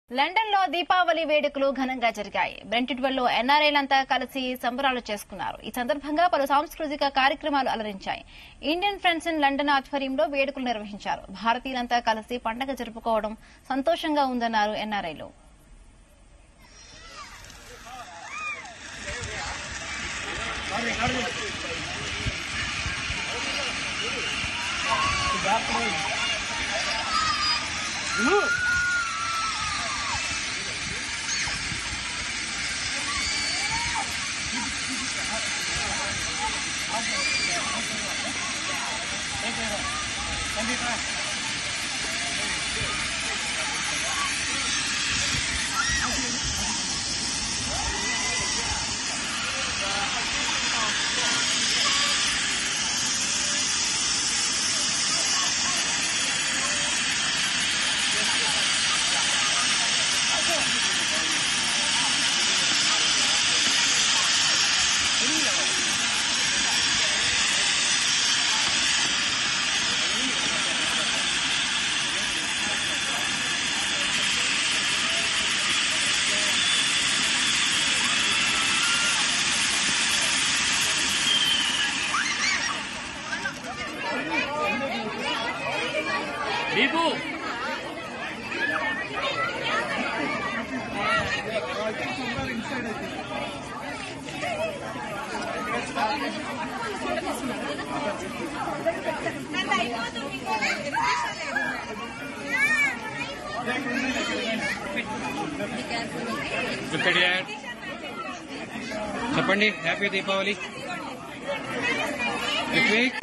London లో దీపావళి వేడుకలు ఘనంగా జరిగాయి. బ్రెంటిడ్వెల్ లో ఎన్ఆర్ఐలంతా కలిసి సంబరాలు చేసుకున్నారు. ఈ సందర్భంగా పలు సాంస్కృతిక కార్యక్రమాలు అలరించాయి. ఇండియన్ ఫ్రెండ్స్ ఇన్ లండన్ ఆధ్వర్యంలో వేడుకలు నిర్వహించారు. భారతీయులంతా కలిసి పండగ జరుపుకోవడం సంతోషంగా ఉందన్నారు ఎన్ఆర్ఐలు. చెప్పండి హ్యాపీ దీపావళి. రిత్విక్